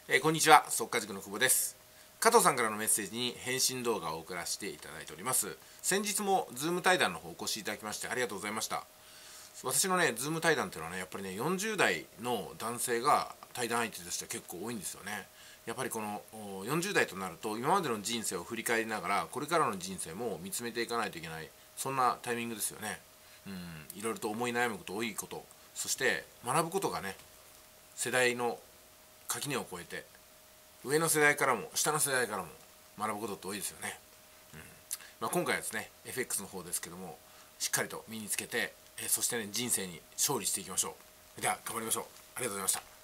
こんにちは、速稼塾の久保です。加藤さんからのメッセージに返信動画を送らせていただいております。先日もズーム対談の方お越しいただきましてありがとうございました。私のね、ズーム対談っていうのはね、やっぱりね、40代の男性が対談相手としては結構多いんですよね。やっぱりこの40代となると今までの人生を振り返りながらこれからの人生も見つめていかないといけない、そんなタイミングですよね。いろいろと思い悩むこと多いこと、そして学ぶことがね、世代の垣根を越えて上の世代からも下の世代からも学ぶことって多いですよね。今回はですね FX の方ですけども、しっかりと身につけて、そしてね人生に勝利していきましょう。では頑張りましょう。ありがとうございました。